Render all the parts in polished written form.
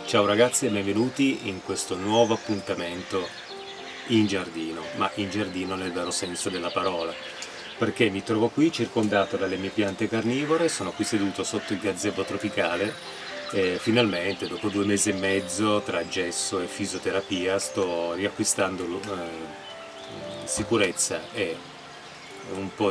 Ciao ragazzi e benvenuti in questo nuovo appuntamento in giardino, ma in giardino nel vero senso della parola, perché mi trovo qui circondato dalle mie piante carnivore, sono qui seduto sotto il gazebo tropicale e finalmente dopo 2 mesi e mezzo tra gesso e fisioterapia sto riacquistando sicurezza e un po'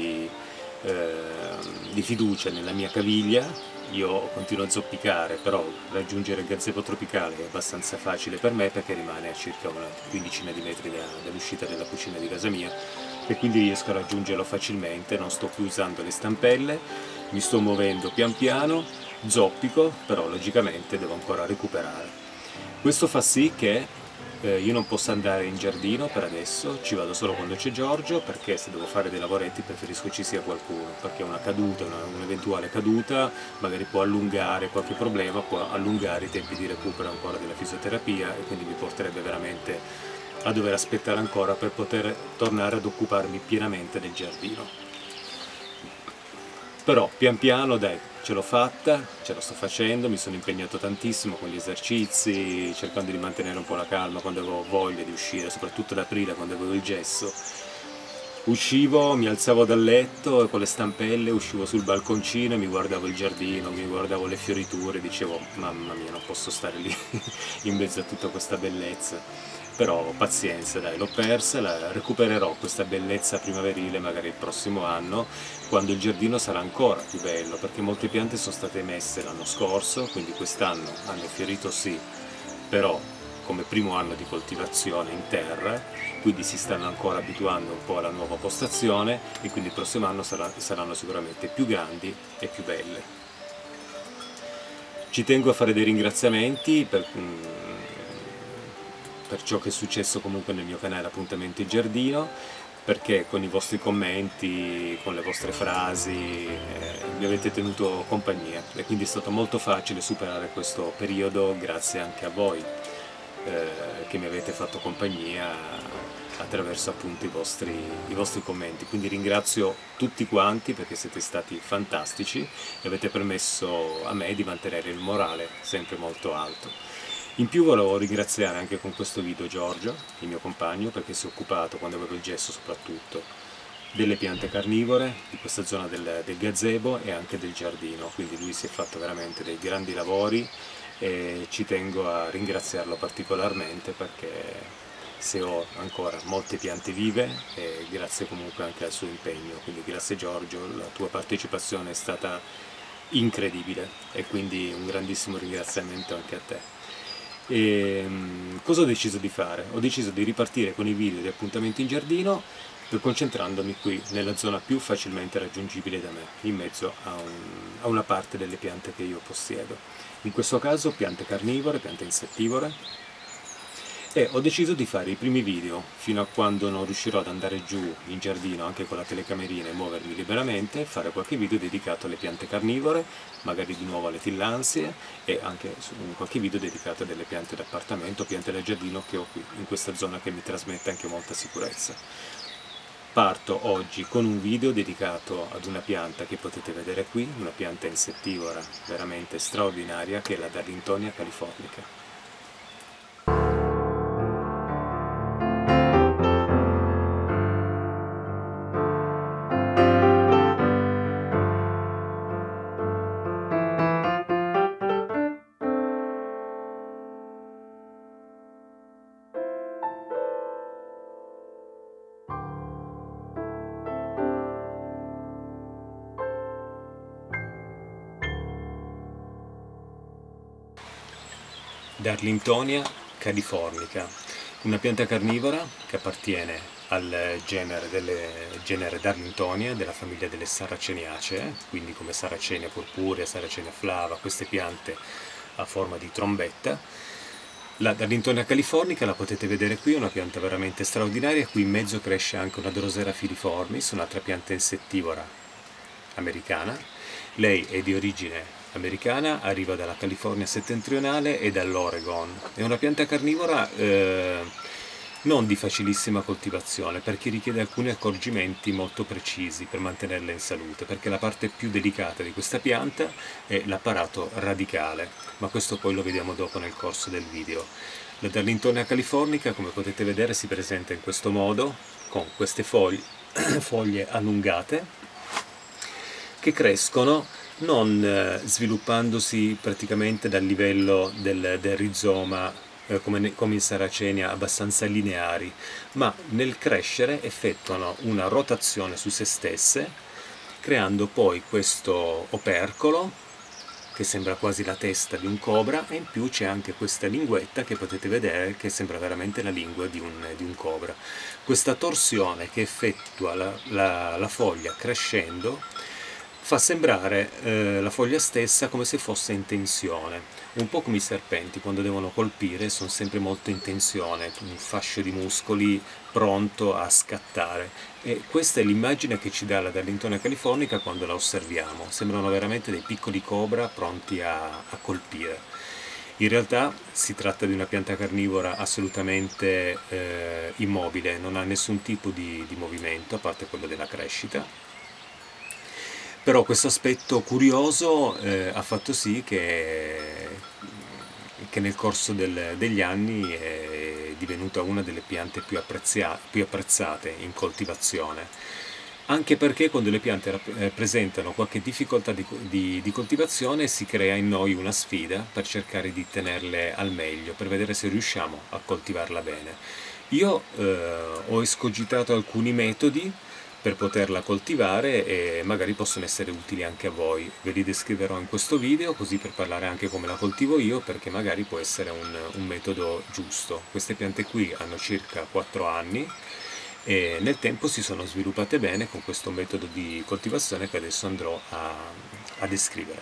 di fiducia nella mia caviglia. Io continuo a zoppicare, però raggiungere il gazebo tropicale è abbastanza facile per me perché rimane a circa una quindicina di metri dall'uscita della cucina di casa mia e quindi riesco a raggiungerlo facilmente, non sto più usando le stampelle, mi sto muovendo pian piano, zoppico, però logicamente devo ancora recuperare. Questo fa sì che io non posso andare in giardino per adesso, ci vado solo quando c'è Giorgio, perché se devo fare dei lavoretti preferisco ci sia qualcuno, perché una caduta, un'eventuale caduta magari può allungare qualche problema, può allungare i tempi di recupero ancora della fisioterapia e quindi mi porterebbe veramente a dover aspettare ancora per poter tornare ad occuparmi pienamente del giardino. Però pian piano dai, ce l'ho fatta, ce la sto facendo, mi sono impegnato tantissimo con gli esercizi, cercando di mantenere un po' la calma quando avevo voglia di uscire, soprattutto ad aprile quando avevo il gesso. Uscivo, mi alzavo dal letto e con le stampelle uscivo sul balconcino e mi guardavo il giardino, mi guardavo le fioriture, dicevo mamma mia non posso stare lì in mezzo a tutta questa bellezza. Però pazienza, dai, l'ho persa, recupererò questa bellezza primaverile magari il prossimo anno, quando il giardino sarà ancora più bello, perché molte piante sono state messe l'anno scorso, quindi quest'anno hanno fiorito sì, però come primo anno di coltivazione in terra, quindi si stanno ancora abituando un po' alla nuova postazione e quindi il prossimo anno saranno sicuramente più grandi e più belle. Ci tengo a fare dei ringraziamenti per ciò che è successo comunque nel mio canale Appuntamento in Giardino, perché con i vostri commenti, con le vostre frasi mi avete tenuto compagnia e quindi è stato molto facile superare questo periodo grazie anche a voi che mi avete fatto compagnia attraverso appunto i vostri commenti. Quindi ringrazio tutti quanti perché siete stati fantastici e avete permesso a me di mantenere il morale sempre molto alto. In più volevo ringraziare anche con questo video Giorgio, il mio compagno, perché si è occupato, quando avevo il gesso soprattutto, delle piante carnivore, di questa zona del gazebo e anche del giardino, quindi lui si è fatto veramente dei grandi lavori e ci tengo a ringraziarlo particolarmente perché se ho ancora molte piante vive e grazie comunque anche al suo impegno, quindi grazie Giorgio, la tua partecipazione è stata incredibile e quindi un grandissimo ringraziamento anche a te. E cosa ho deciso di fare? Ho deciso di ripartire con i video di appuntamenti in giardino concentrandomi qui nella zona più facilmente raggiungibile da me, in mezzo a una parte delle piante che io possiedo. In questo caso piante carnivore, piante insettivore, e ho deciso di fare i primi video fino a quando non riuscirò ad andare giù in giardino anche con la telecamerina e muovermi liberamente, fare qualche video dedicato alle piante carnivore, magari di nuovo alle tillandsie e anche qualche video dedicato a delle piante d'appartamento, piante da giardino che ho qui in questa zona che mi trasmette anche molta sicurezza. Parto oggi con un video dedicato ad una pianta che potete vedere qui, una pianta insettivora veramente straordinaria che è la Darlingtonia californica. Darlingtonia californica, una pianta carnivora che appartiene al genere Darlingtonia, della famiglia delle Saraceneacee, quindi come Saracenia purpurea, Saracenia flava, queste piante a forma di trombetta. La Darlingtonia californica la potete vedere qui, è una pianta veramente straordinaria, qui in mezzo cresce anche una Drosera filiformis, un'altra pianta insettivora americana. Lei è di origine americana, arriva dalla California settentrionale e dall'Oregon. È una pianta carnivora non di facilissima coltivazione, perché richiede alcuni accorgimenti molto precisi per mantenerla in salute, perché la parte più delicata di questa pianta è l'apparato radicale, ma questo poi lo vediamo dopo nel corso del video. La Darlingtonia californica, come potete vedere, si presenta in questo modo, con queste foglie allungate, che crescono non sviluppandosi praticamente dal livello del rizoma come in Sarracenia abbastanza lineari, ma nel crescere effettuano una rotazione su se stesse, creando poi questo opercolo che sembra quasi la testa di un cobra, e in più c'è anche questa linguetta che potete vedere che sembra veramente la lingua di un cobra. Questa torsione che effettua la foglia crescendo fa sembrare la foglia stessa come se fosse in tensione, un po' come i serpenti quando devono colpire sono sempre molto in tensione, un fascio di muscoli pronto a scattare, e questa è l'immagine che ci dà la Darlingtonia californica quando la osserviamo, sembrano veramente dei piccoli cobra pronti a colpire. In realtà si tratta di una pianta carnivora assolutamente immobile, non ha nessun tipo di movimento a parte quello della crescita. Però questo aspetto curioso ha fatto sì che nel corso degli anni è divenuta una delle piante più apprezzate in coltivazione. Anche perché quando le piante presentano qualche difficoltà di coltivazione si crea in noi una sfida per cercare di tenerle al meglio, per vedere se riusciamo a coltivarla bene. Io ho escogitato alcuni metodi per poterla coltivare e magari possono essere utili anche a voi. Ve li descriverò in questo video, così per parlare anche come la coltivo io, perché magari può essere un metodo giusto. Queste piante qui hanno circa 4 anni e nel tempo si sono sviluppate bene con questo metodo di coltivazione che adesso andrò a descrivere.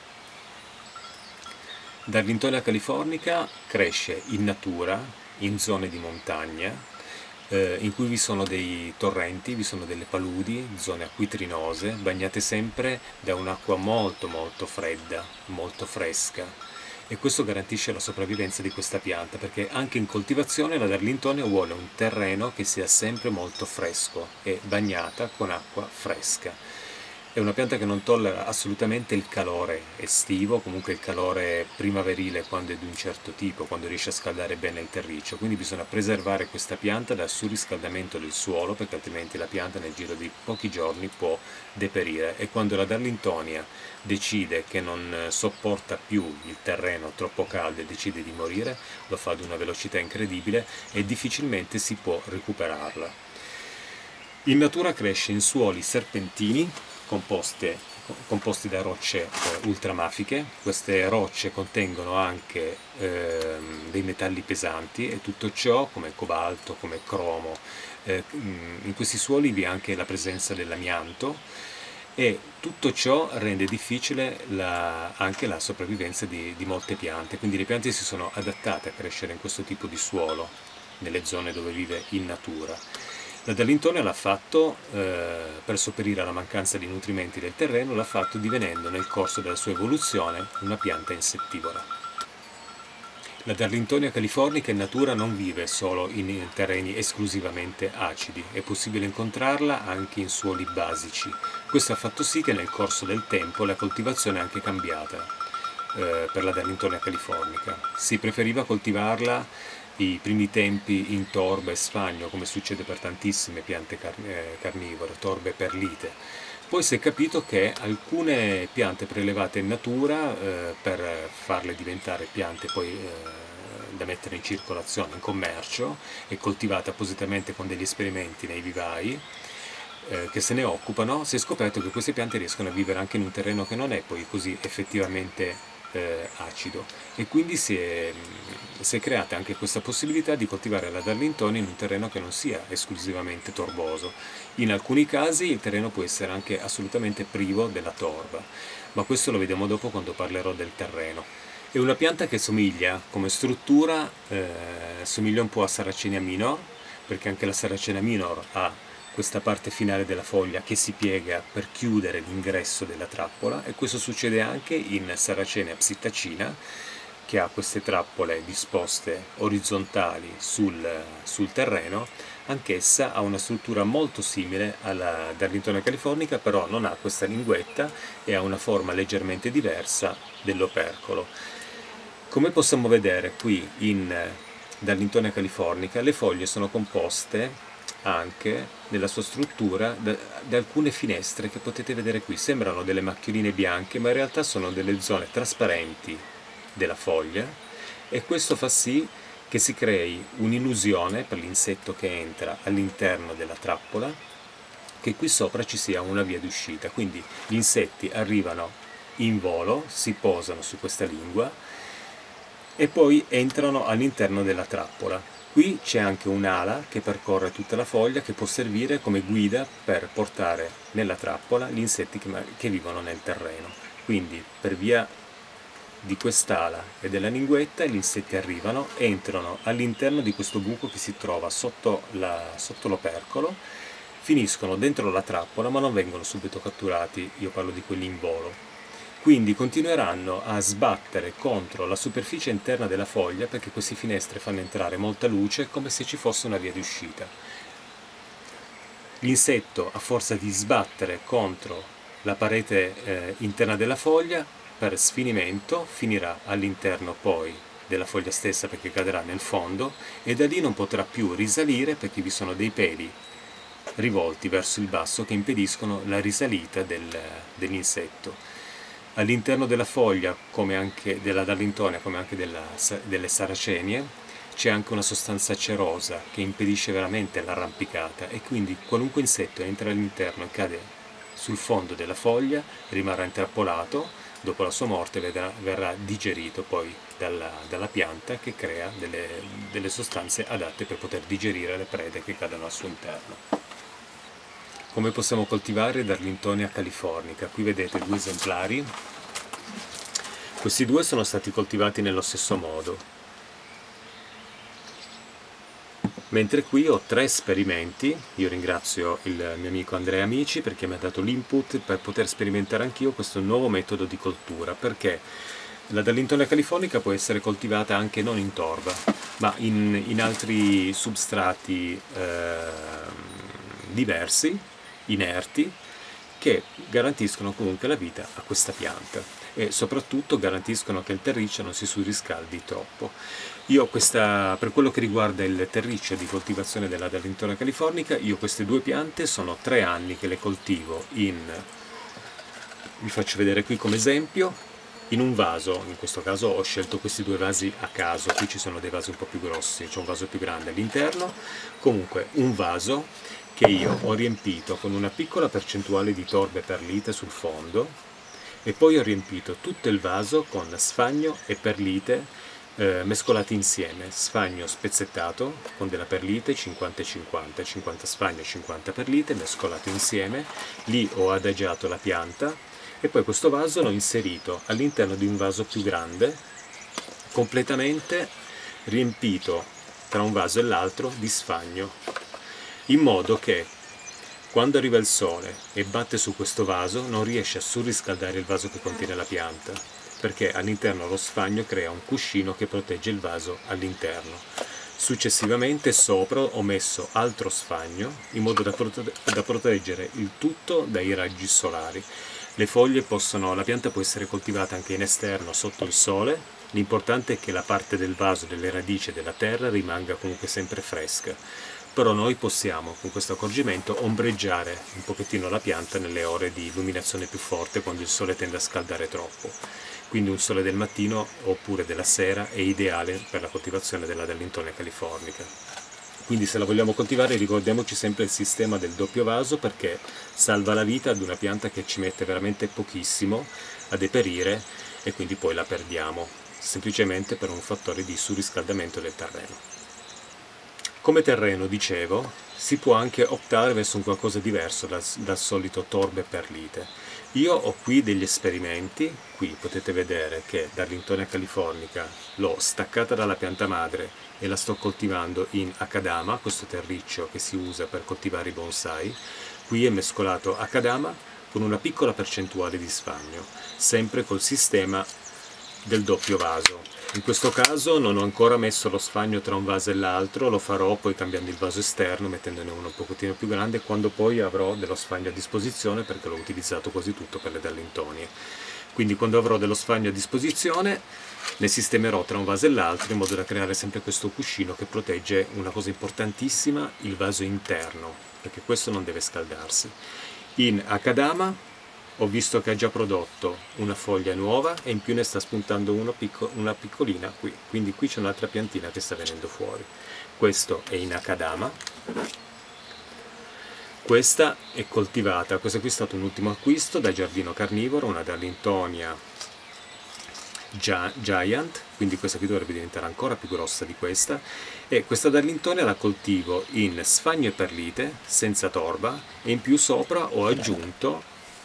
Darlingtonia californica cresce in natura, in zone di montagna, in cui vi sono dei torrenti, vi sono delle paludi, zone acquitrinose, bagnate sempre da un'acqua molto molto fredda, molto fresca, e questo garantisce la sopravvivenza di questa pianta, perché anche in coltivazione la Darlingtonia vuole un terreno che sia sempre molto fresco e bagnata con acqua fresca. È una pianta che non tollera assolutamente il calore estivo, comunque il calore primaverile quando è di un certo tipo, quando riesce a scaldare bene il terriccio, quindi bisogna preservare questa pianta dal surriscaldamento del suolo, perché altrimenti la pianta nel giro di pochi giorni può deperire, e quando la Darlingtonia decide che non sopporta più il terreno troppo caldo e decide di morire, lo fa ad una velocità incredibile e difficilmente si può recuperarla. In natura cresce in suoli serpentini composti da rocce ultramafiche. Queste rocce contengono anche dei metalli pesanti e tutto ciò, come cobalto, come cromo. In questi suoli vi è anche la presenza dell'amianto, e tutto ciò rende difficile anche la sopravvivenza di molte piante, quindi le piante si sono adattate a crescere in questo tipo di suolo, nelle zone dove vive in natura. La Darlingtonia l'ha fatto, per sopperire alla mancanza di nutrimenti del terreno, l'ha fatto divenendo nel corso della sua evoluzione una pianta insettivora. La Darlingtonia californica in natura non vive solo in terreni esclusivamente acidi, è possibile incontrarla anche in suoli basici. Questo ha fatto sì che nel corso del tempo la coltivazione è anche cambiata per la Darlingtonia californica. Si preferiva coltivarla i primi tempi in torba e sfagno, come succede per tantissime piante carnivore, torbe e perlite. Poi si è capito che alcune piante prelevate in natura, per farle diventare piante poi da mettere in circolazione, in commercio, e coltivate appositamente con degli esperimenti nei vivai, che se ne occupano, si è scoperto che queste piante riescono a vivere anche in un terreno che non è poi così effettivamente acido, e quindi si è creata anche questa possibilità di coltivare la Darlingtonia in un terreno che non sia esclusivamente torboso. In alcuni casi il terreno può essere anche assolutamente privo della torba, ma questo lo vediamo dopo quando parlerò del terreno. È una pianta che somiglia come struttura, somiglia un po' a Sarracenia minor, perché anche la Sarracenia minor ha questa parte finale della foglia che si piega per chiudere l'ingresso della trappola, e questo succede anche in Sarracenia psittacina, che ha queste trappole disposte orizzontali sul terreno, anch'essa ha una struttura molto simile alla Darlingtonia californica, però non ha questa linguetta e ha una forma leggermente diversa dell'opercolo. Come possiamo vedere qui in Darlingtonia californica, le foglie sono composte anche nella sua struttura da alcune finestre che potete vedere qui. Sembrano delle macchioline bianche, ma in realtà sono delle zone trasparenti della foglia, e questo fa sì che si crei un'illusione per l'insetto che entra all'interno della trappola, che qui sopra ci sia una via d'uscita. Quindi gli insetti arrivano in volo, si posano su questa lingua e poi entrano all'interno della trappola. Qui c'è anche un'ala che percorre tutta la foglia, che può servire come guida per portare nella trappola gli insetti che vivono nel terreno. Quindi per via di quest'ala e della linguetta gli insetti arrivano, entrano all'interno di questo buco che si trova sotto l'opercolo, finiscono dentro la trappola ma non vengono subito catturati, io parlo di quelli in volo. Quindi continueranno a sbattere contro la superficie interna della foglia, perché queste finestre fanno entrare molta luce, come se ci fosse una via di uscita. L'insetto, a forza di sbattere contro la parete interna della foglia, per sfinimento finirà all'interno poi della foglia stessa, perché cadrà nel fondo, e da lì non potrà più risalire perché vi sono dei peli rivolti verso il basso che impediscono la risalita dell'insetto. All'interno della foglia, come anche della Darlingtonia, come anche delle saracenie, c'è anche una sostanza cerosa che impedisce veramente l'arrampicata, e quindi qualunque insetto entra all'interno e cade sul fondo della foglia rimarrà intrappolato. Dopo la sua morte verrà digerito poi dalla pianta, che crea delle sostanze adatte per poter digerire le prede che cadono al suo interno. Come possiamo coltivare Darlingtonia californica? Qui vedete due esemplari. Questi due sono stati coltivati nello stesso modo, mentre qui ho 3 esperimenti. Io ringrazio il mio amico Andrea Amici perché mi ha dato l'input per poter sperimentare anch'io questo nuovo metodo di coltura, perché la Darlingtonia californica può essere coltivata anche non in torba, ma in altri substrati diversi, inerti, che garantiscono comunque la vita a questa pianta e soprattutto garantiscono che il terriccio non si surriscaldi troppo. Io per quello che riguarda il terriccio di coltivazione della Darlingtonia californica, io queste due piante sono 3 anni che le coltivo vi faccio vedere qui come esempio, in un vaso. In questo caso ho scelto questi due vasi a caso, qui ci sono dei vasi un po' più grossi, c'è un vaso più grande all'interno, comunque un vaso che io ho riempito con una piccola percentuale di torbe perlite sul fondo, e poi ho riempito tutto il vaso con sfagno e perlite mescolati insieme, sfagno spezzettato con della perlite 50-50, 50 sfagno e 50 perlite mescolato insieme. Lì ho adagiato la pianta e poi questo vaso l'ho inserito all'interno di un vaso più grande, completamente riempito tra un vaso e l'altro di sfagno, in modo che quando arriva il sole e batte su questo vaso non riesce a surriscaldare il vaso che contiene la pianta, perché all'interno lo sfagno crea un cuscino che protegge il vaso all'interno. Successivamente sopra ho messo altro sfagno in modo da proteggere il tutto dai raggi solari. La pianta può essere coltivata anche in esterno sotto il sole, l'importante è che la parte del vaso, delle radici e della terra rimanga comunque sempre fresca. Però noi possiamo con questo accorgimento ombreggiare un pochettino la pianta nelle ore di illuminazione più forte, quando il sole tende a scaldare troppo. Quindi un sole del mattino oppure della sera è ideale per la coltivazione della Darlingtonia californica. Quindi se la vogliamo coltivare ricordiamoci sempre il sistema del doppio vaso, perché salva la vita ad una pianta che ci mette veramente pochissimo a deperire e quindi poi la perdiamo, semplicemente per un fattore di surriscaldamento del terreno. Come terreno, dicevo, si può anche optare verso un qualcosa diverso dal solito torbe perlite. Io ho qui degli esperimenti, qui potete vedere che Darlingtonia californica l'ho staccata dalla pianta madre e la sto coltivando in Akadama, questo terriccio che si usa per coltivare i bonsai. Qui è mescolato Akadama con una piccola percentuale di sfagno, sempre col sistema del doppio vaso. In questo caso non ho ancora messo lo sfagno tra un vaso e l'altro, lo farò poi cambiando il vaso esterno, mettendone uno un pochettino più grande, quando poi avrò dello sfagno a disposizione, perché l'ho utilizzato quasi tutto per le dallintonie. Quindi quando avrò dello sfagno a disposizione ne sistemerò tra un vaso e l'altro, in modo da creare sempre questo cuscino che protegge una cosa importantissima, il vaso interno, perché questo non deve scaldarsi. In Akadama ho visto che ha già prodotto una foglia nuova e in più ne sta spuntando una piccolina qui, quindi qui c'è un'altra piantina che sta venendo fuori. Questo è in Akadama, questa è coltivata, questo qui è stato un ultimo acquisto da Giardino Carnivoro, una Darlintonia Giant, quindi questa qui dovrebbe diventare ancora più grossa di questa, e questa Darlintonia la coltivo in sfagno e perlite, senza torba, e in più sopra ho aggiunto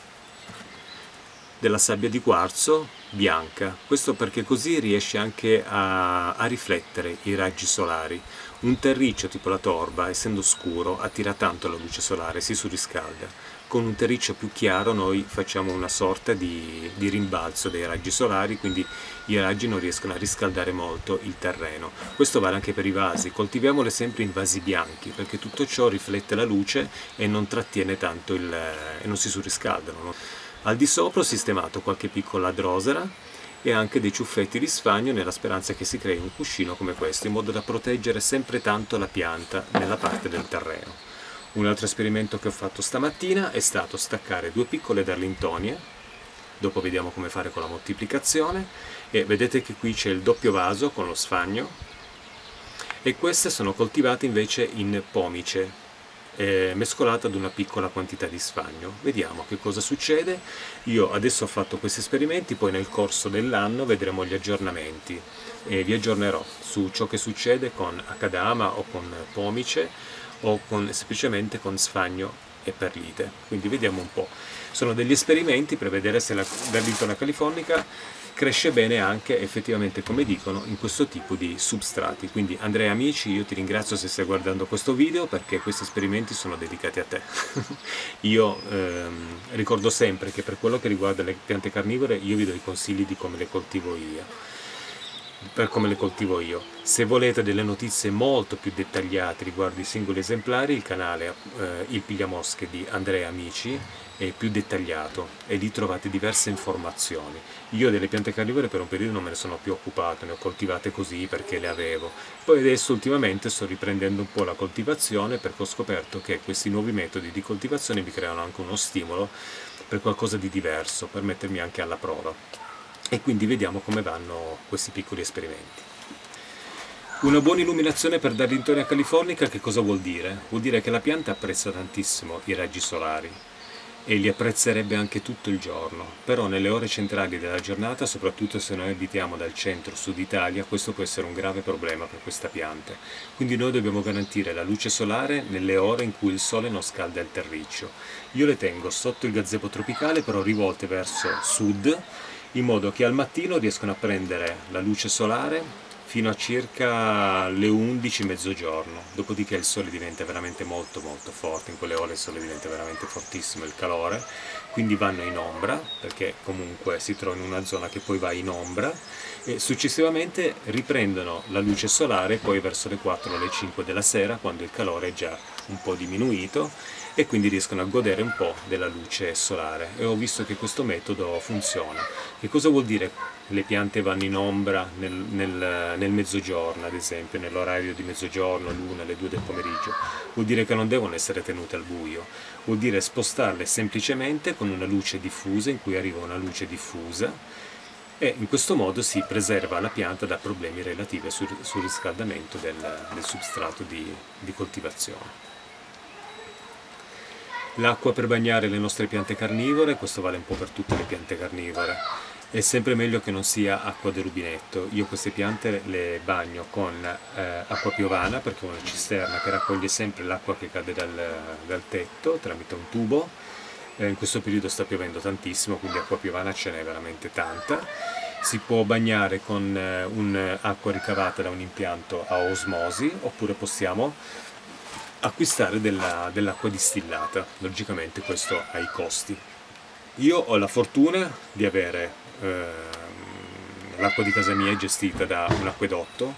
della sabbia di quarzo bianca, questo perché così riesce anche a riflettere i raggi solari. Un terriccio tipo la torba, essendo scuro, attira tanto la luce solare, si surriscalda. Con un terriccio più chiaro noi facciamo una sorta di rimbalzo dei raggi solari, quindi i raggi non riescono a riscaldare molto il terreno. Questo vale anche per i vasi, coltiviamole sempre in vasi bianchi, perché tutto ciò riflette la luce e non trattiene tanto e non si surriscaldano, no? Al di sopra ho sistemato qualche piccola drosera e anche dei ciuffetti di sfagno, nella speranza che si crei un cuscino come questo, in modo da proteggere sempre tanto la pianta nella parte del terreno. Un altro esperimento che ho fatto stamattina è stato staccare due piccole darlintonie, dopo vediamo come fare con la moltiplicazione, e vedete che qui c'è il doppio vaso con lo sfagno, e queste sono coltivate invece in pomice, mescolata ad una piccola quantità di sfagno. Vediamo che cosa succede. Io adesso ho fatto questi esperimenti, poi nel corso dell'anno vedremo gli aggiornamenti e vi aggiornerò su ciò che succede con Akadama o con pomice o semplicemente con sfagno e perlite. Quindi vediamo un po'. Sono degli esperimenti per vedere se la Darlingtonia californica cresce bene anche effettivamente, come dicono, in questo tipo di substrati. Quindi Andrea Amici, io ti ringrazio se stai guardando questo video, perché questi esperimenti sono dedicati a te. Io ricordo sempre che per quello che riguarda le piante carnivore io vi do i consigli di come le coltivo io. Se volete delle notizie molto più dettagliate riguardo i singoli esemplari, il canale Il Pigliamosche di Andrea Amici è più dettagliato e lì trovate diverse informazioni. Io delle piante carnivore per un periodo non me ne sono più occupato, ne ho coltivate così perché le avevo. Poi adesso ultimamente sto riprendendo un po' la coltivazione, perché ho scoperto che questi nuovi metodi di coltivazione mi creano anche uno stimolo per qualcosa di diverso, per mettermi anche alla prova. E quindi vediamo come vanno questi piccoli esperimenti. Una buona illuminazione per Darlingtonia californica che cosa vuol dire? Vuol dire che la pianta apprezza tantissimo i raggi solari e li apprezzerebbe anche tutto il giorno, però nelle ore centrali della giornata, soprattutto se noi abitiamo dal centro-sud Italia, questo può essere un grave problema per questa pianta. Quindi noi dobbiamo garantire la luce solare nelle ore in cui il sole non scalda il terriccio. Io le tengo sotto il gazebo tropicale, però rivolte verso sud, in modo che al mattino riescono a prendere la luce solare fino a circa le 11, mezzogiorno, dopodiché il sole diventa veramente molto forte, in quelle ore il sole diventa veramente fortissimo, il calore, quindi vanno in ombra, perché comunque si trovano in una zona che poi va in ombra, e successivamente riprendono la luce solare poi verso le 4 o le 5 della sera, quando il calore è già un po' diminuito, e quindi riescono a godere un po' della luce solare, e ho visto che questo metodo funziona. Che cosa vuol dire le piante vanno in ombra nel mezzogiorno, ad esempio, nell'orario di mezzogiorno, l'1, alle 2 del pomeriggio? Vuol dire che non devono essere tenute al buio, vuol dire spostarle semplicemente con una luce diffusa, in cui arriva una luce diffusa, e in questo modo si preserva la pianta da problemi relativi sul riscaldamento del substrato di coltivazione. L'acqua per bagnare le nostre piante carnivore, questo vale un po' per tutte le piante carnivore, è sempre meglio che non sia acqua del rubinetto. Io queste piante le bagno con acqua piovana, perché ho una cisterna che raccoglie sempre l'acqua che cade dal tetto tramite un tubo. In questo periodo sta piovendo tantissimo, quindi acqua piovana ce n'è veramente tanta. Si può bagnare con un'acqua ricavata da un impianto a osmosi, oppure possiamo acquistare dell'acqua distillata. Logicamente questo ha i costi. Io ho la fortuna di avere l'acqua di casa mia è gestita da un acquedotto,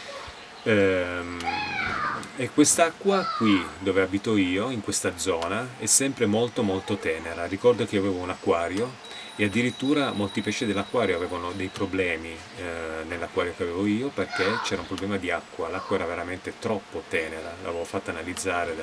e quest'acqua qui dove abito io, in questa zona, è sempre molto molto tenera. Ricordo che avevo un acquario e addirittura molti pesci dell'acquario avevano dei problemi nell'acquario che avevo io, perché c'era un problema di acqua, l'acqua era veramente troppo tenera. L'avevo fatta analizzare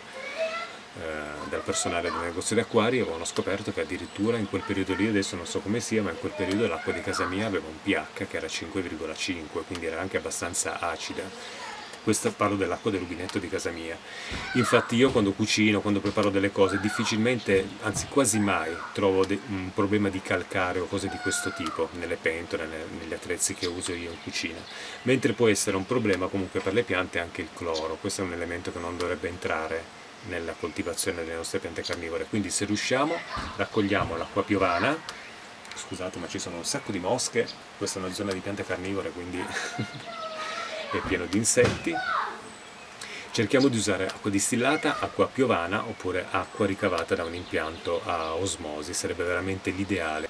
dal personale del negozio di acquari e avevano scoperto che addirittura in quel periodo lì, adesso non so come sia, ma in quel periodo l'acqua di casa mia aveva un pH che era 5,5, quindi era anche abbastanza acida. Questo parlo dell'acqua del rubinetto di casa mia. Infatti io quando cucino, quando preparo delle cose, difficilmente, anzi quasi mai, trovo un problema di calcare o cose di questo tipo nelle pentole, negli attrezzi che uso io in cucina. Mentre può essere un problema comunque per le piante anche il cloro. Questo è un elemento che non dovrebbe entrare nella coltivazione delle nostre piante carnivore. Quindi se riusciamo, raccogliamo l'acqua piovana. Scusate, ma ci sono un sacco di mosche, questa è una zona di piante carnivore, quindi è pieno di insetti. Cerchiamo di usare acqua distillata, acqua piovana oppure acqua ricavata da un impianto a osmosi, sarebbe veramente l'ideale.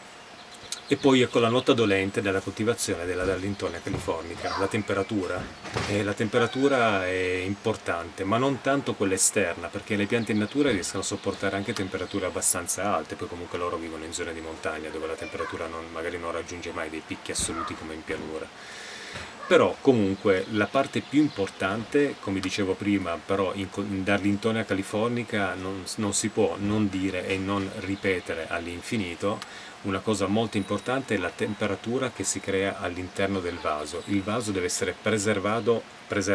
E poi ecco la nota dolente della coltivazione della Darlingtonia californica, la temperatura. La temperatura è importante, ma non tanto quella esterna, perché le piante in natura riescono a sopportare anche temperature abbastanza alte, poi comunque loro vivono in zone di montagna dove la temperatura magari non raggiunge mai dei picchi assoluti come in pianura. Però comunque la parte più importante, come dicevo prima, però in Darlingtonia californica non si può non dire e non ripetere all'infinito, una cosa molto importante è la temperatura che si crea all'interno del vaso. Il vaso deve essere preservato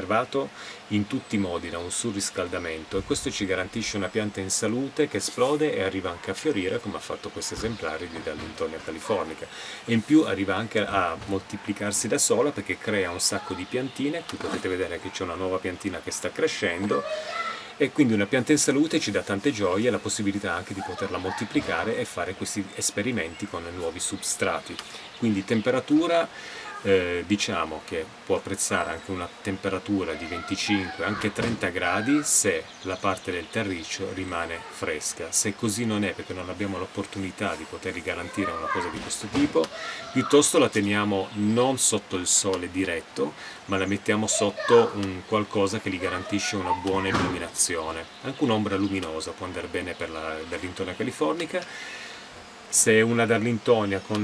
in tutti i modi da un surriscaldamento, e questo ci garantisce una pianta in salute che esplode e arriva anche a fiorire, come ha fatto questo esemplare di Darlingtonia californica, e in più arriva anche a moltiplicarsi da sola perché crea un sacco di piantine. Qui potete vedere che c'è una nuova piantina che sta crescendo, e quindi una pianta in salute ci dà tante gioie e la possibilità anche di poterla moltiplicare e fare questi esperimenti con nuovi substrati. Quindi temperatura, diciamo che può apprezzare anche una temperatura di 25, anche 30 gradi se la parte del terriccio rimane fresca. Se così non è, perché non abbiamo l'opportunità di potergli garantire una cosa di questo tipo, piuttosto la teniamo non sotto il sole diretto, ma la mettiamo sotto un qualcosa che gli garantisce una buona illuminazione. Anche un'ombra luminosa può andare bene per la Darlingtonia californica. Se è una Darlingtonia con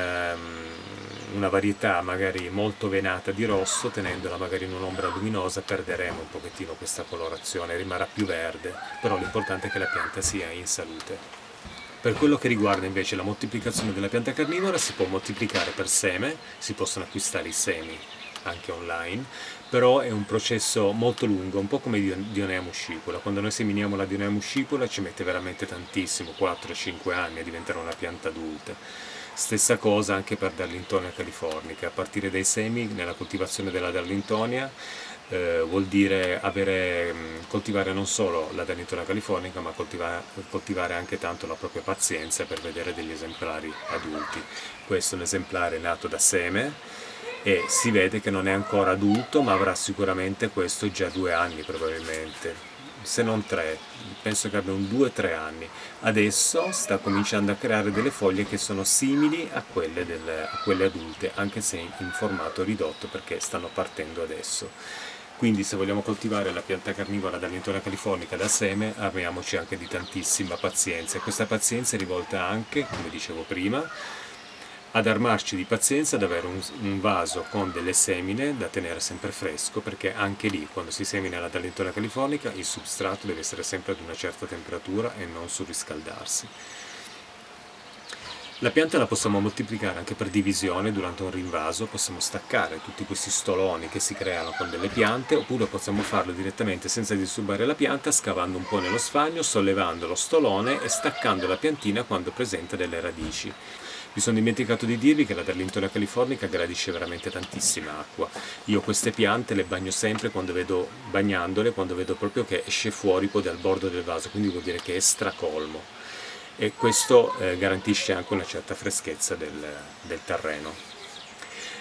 una varietà magari molto venata di rosso, tenendola magari in un'ombra luminosa perderemo un pochettino questa colorazione, rimarrà più verde, però l'importante è che la pianta sia in salute. Per quello che riguarda invece la moltiplicazione della pianta carnivora, si può moltiplicare per seme, si possono acquistare i semi anche online, però è un processo molto lungo, un po' come Dionea muscipula. Quando noi seminiamo la Dionea muscipula ci mette veramente tantissimo, 4-5 anni a diventare una pianta adulta. Stessa cosa anche per Darlingtonia californica, a partire dai semi nella coltivazione della Darlingtonia vuol dire coltivare non solo la Darlingtonia californica, ma coltivare anche tanto la propria pazienza per vedere degli esemplari adulti. Questo è un esemplare nato da seme e si vede che non è ancora adulto, ma avrà sicuramente questo già 2 anni probabilmente, se non 3, penso che abbia un 2-3 anni. Adesso sta cominciando a creare delle foglie che sono simili a quelle adulte, anche se in formato ridotto, perché stanno partendo adesso. Quindi se vogliamo coltivare la pianta carnivora Darlingtonia californica da seme, abbiamoci anche di tantissima pazienza, e questa pazienza è rivolta anche, come dicevo prima, ad armarci di pazienza ad avere un vaso con delle semine da tenere sempre fresco, perché anche lì, quando si semina la Darlingtonia californica, il substrato deve essere sempre ad una certa temperatura e non surriscaldarsi. La pianta la possiamo moltiplicare anche per divisione durante un rinvaso, possiamo staccare tutti questi stoloni che si creano con delle piante, oppure possiamo farlo direttamente senza disturbare la pianta, scavando un po' nello sfagno, sollevando lo stolone e staccando la piantina quando presenta delle radici. Mi sono dimenticato di dirvi che la Darlingtonia californica gradisce veramente tantissima acqua. Io queste piante le bagno sempre bagnandole quando vedo proprio che esce fuori poi dal bordo del vaso, quindi vuol dire che è stracolmo. E questo garantisce anche una certa freschezza del terreno.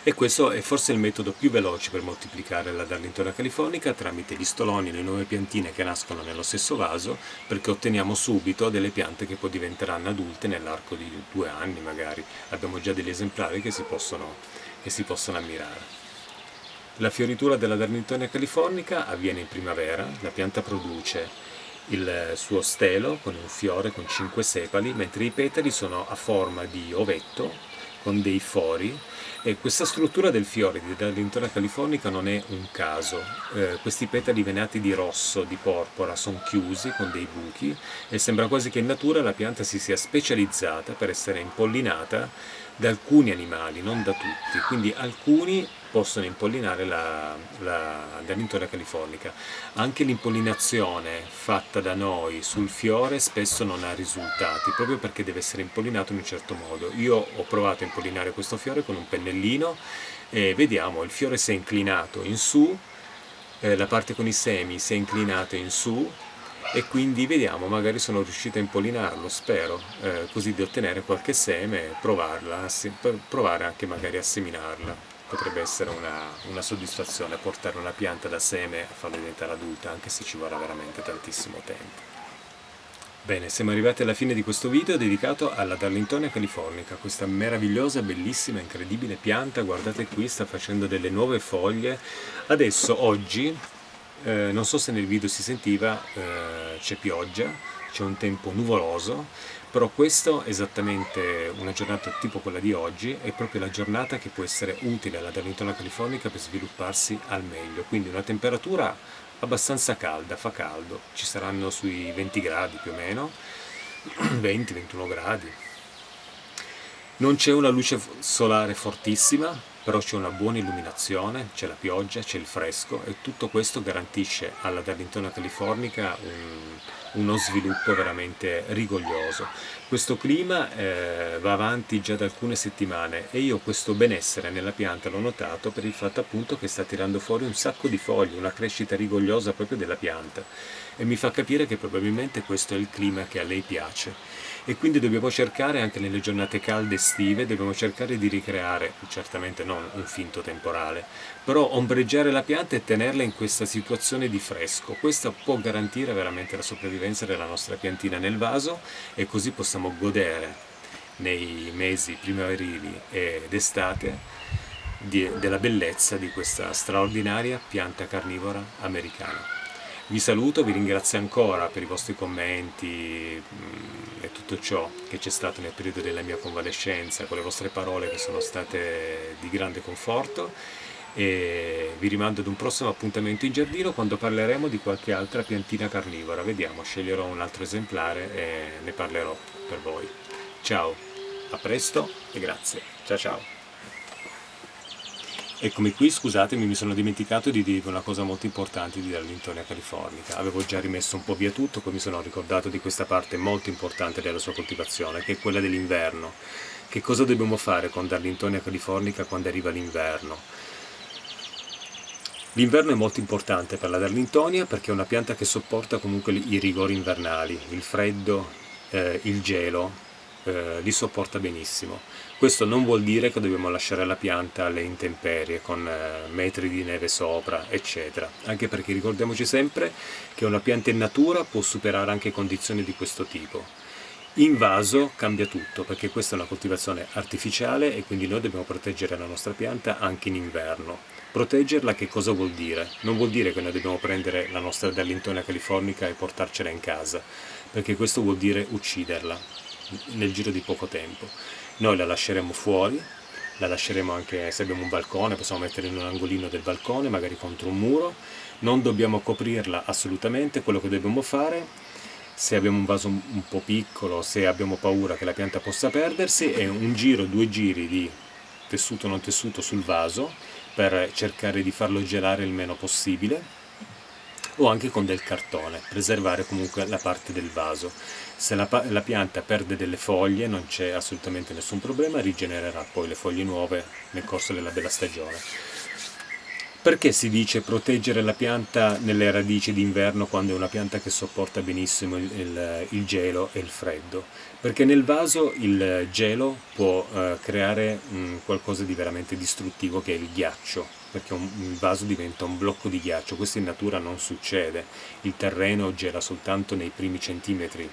E questo è forse il metodo più veloce per moltiplicare la Darlingtonia californica, tramite gli stoloni, le nuove piantine che nascono nello stesso vaso, perché otteniamo subito delle piante che poi diventeranno adulte nell'arco di 2 anni magari. Abbiamo già degli esemplari che si possono ammirare. La fioritura della Darlingtonia californica avviene in primavera, la pianta produce il suo stelo con un fiore con 5 sepali, mentre i petali sono a forma di ovetto con dei fori, e questa struttura del fiore di Darlingtonia californica non è un caso. Questi petali venati di rosso, di porpora, sono chiusi con dei buchi e sembra quasi che in natura la pianta si sia specializzata per essere impollinata da alcuni animali, non da tutti, quindi alcuni possono impollinare la Darlingtonia californica. Anche l'impollinazione fatta da noi sul fiore spesso non ha risultati, proprio perché deve essere impollinato in un certo modo. Io ho provato a impollinare questo fiore con un pennellino e vediamo, il fiore si è inclinato in su, la parte con i semi si è inclinata in su, e quindi vediamo, magari sono riuscito a impollinarlo, spero, così da ottenere qualche seme e provare anche magari a seminarla. Potrebbe essere una soddisfazione portare una pianta da seme a farla diventare adulta, anche se ci vorrà veramente tantissimo tempo. Bene, siamo arrivati alla fine di questo video dedicato alla Darlingtonia californica, questa meravigliosa, bellissima, incredibile pianta. Guardate qui, sta facendo delle nuove foglie. Adesso, oggi, non so se nel video si sentiva, c'è pioggia, c'è un tempo nuvoloso, però questo, esattamente una giornata tipo quella di oggi, è proprio la giornata che può essere utile alla Darlingtonia californica per svilupparsi al meglio. Quindi una temperatura abbastanza calda, fa caldo, ci saranno sui 20 gradi più o meno, 20-21 gradi. Non c'è una luce solare fortissima, però c'è una buona illuminazione, c'è la pioggia, c'è il fresco, e tutto questo garantisce alla Darlingtonia californica uno sviluppo veramente rigoglioso. Questo clima va avanti già da alcune settimane, e io questo benessere nella pianta l'ho notato per il fatto appunto che sta tirando fuori un sacco di foglie, una crescita rigogliosa proprio della pianta, e mi fa capire che probabilmente questo è il clima che a lei piace. E quindi dobbiamo cercare, anche nelle giornate calde estive, dobbiamo cercare di ricreare, certamente non un finto temporale, però ombreggiare la pianta e tenerla in questa situazione di fresco. Questa può garantire veramente la sopravvivenza della nostra piantina nel vaso, e così possiamo godere nei mesi primaverili ed estate della bellezza di questa straordinaria pianta carnivora americana. Vi saluto, vi ringrazio ancora per i vostri commenti e tutto ciò che c'è stato nel periodo della mia convalescenza, con le vostre parole che sono state di grande conforto, e vi rimando ad un prossimo appuntamento in giardino, quando parleremo di qualche altra piantina carnivora. Vediamo, sceglierò un altro esemplare e ne parlerò per voi. Ciao, a presto e grazie. Ciao ciao. Eccomi qui, scusatemi, mi sono dimenticato di dirvi una cosa molto importante di Darlingtonia californica. Avevo già rimesso un po' via tutto, poi mi sono ricordato di questa parte molto importante della sua coltivazione, che è quella dell'inverno. Che cosa dobbiamo fare con Darlingtonia californica quando arriva l'inverno? L'inverno è molto importante per la Darlingtonia perché è una pianta che sopporta comunque i rigori invernali, il freddo, il gelo, li sopporta benissimo. Questo non vuol dire che dobbiamo lasciare la pianta alle intemperie con metri di neve sopra, eccetera, anche perché ricordiamoci sempre che una pianta in natura può superare anche condizioni di questo tipo. In vaso cambia tutto, perché questa è una coltivazione artificiale e quindi noi dobbiamo proteggere la nostra pianta anche in inverno. Proteggerla che cosa vuol dire? Non vuol dire che noi dobbiamo prendere la nostra Darlingtonia californica e portarcela in casa, perché questo vuol dire ucciderla nel giro di poco tempo. Noi la lasceremo fuori, la lasceremo anche se abbiamo un balcone, possiamo metterla in un angolino del balcone, magari contro un muro. Non dobbiamo coprirla assolutamente. Quello che dobbiamo fare, se abbiamo un vaso un po' piccolo, se abbiamo paura che la pianta possa perdersi, è un giro, 2 giri di tessuto non tessuto sul vaso per cercare di farlo gelare il meno possibile, o anche con del cartone, preservare comunque la parte del vaso. Se la pianta perde delle foglie non c'è assolutamente nessun problema, rigenererà poi le foglie nuove nel corso della bella stagione. Perché si dice proteggere la pianta nelle radici d'inverno quando è una pianta che sopporta benissimo il gelo e il freddo? Perché nel vaso il gelo può creare qualcosa di veramente distruttivo, che è il ghiaccio, perché il vaso diventa un blocco di ghiaccio. Questo in natura non succede, il terreno gela soltanto nei primi centimetri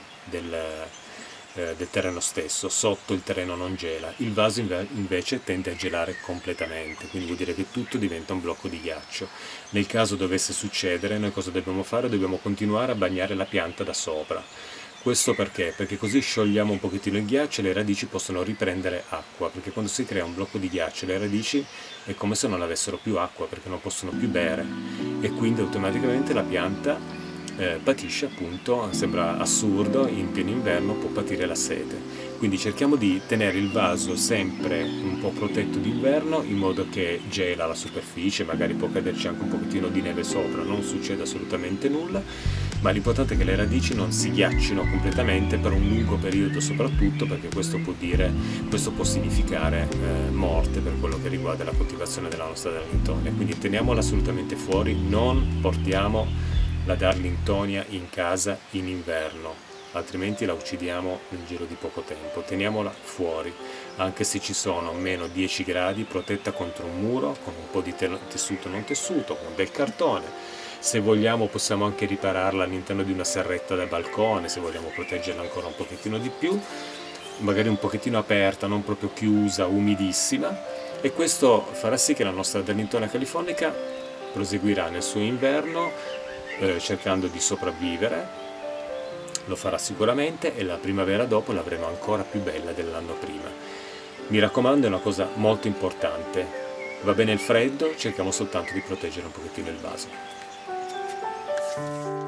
del terreno stesso, sotto il terreno non gela, il vaso invece tende a gelare completamente, quindi vuol dire che tutto diventa un blocco di ghiaccio. Nel caso dovesse succedere, noi cosa dobbiamo fare? Dobbiamo continuare a bagnare la pianta da sopra. Questo perché? Perché così sciogliamo un pochettino il ghiaccio e le radici possono riprendere acqua, perché quando si crea un blocco di ghiaccio le radici è come se non avessero più acqua, perché non possono più bere, e quindi automaticamente la pianta patisce, appunto, sembra assurdo, in pieno inverno può patire la sete. Quindi cerchiamo di tenere il vaso sempre un po' protetto d'inverno, in modo che gela la superficie, magari può caderci anche un pochettino di neve sopra, non succede assolutamente nulla, ma l'importante è che le radici non si ghiaccino completamente per un lungo periodo, soprattutto perché questo può significare morte per quello che riguarda la coltivazione della nostra Darlingtonia. Quindi teniamola assolutamente fuori, non portiamo la Darlingtonia in casa in inverno, altrimenti la uccidiamo nel giro di poco tempo. Teniamola fuori, anche se ci sono meno 10 gradi, protetta contro un muro, con un po' di tessuto non tessuto, con del cartone. Se vogliamo possiamo anche ripararla all'interno di una serretta da balcone, se vogliamo proteggerla ancora un pochettino di più, magari un pochettino aperta, non proprio chiusa, umidissima, e questo farà sì che la nostra Darlingtonia californica proseguirà nel suo inverno cercando di sopravvivere, lo farà sicuramente, e la primavera dopo l'avremo ancora più bella dell'anno prima. Mi raccomando, è una cosa molto importante, va bene il freddo, cerchiamo soltanto di proteggere un pochettino il vaso.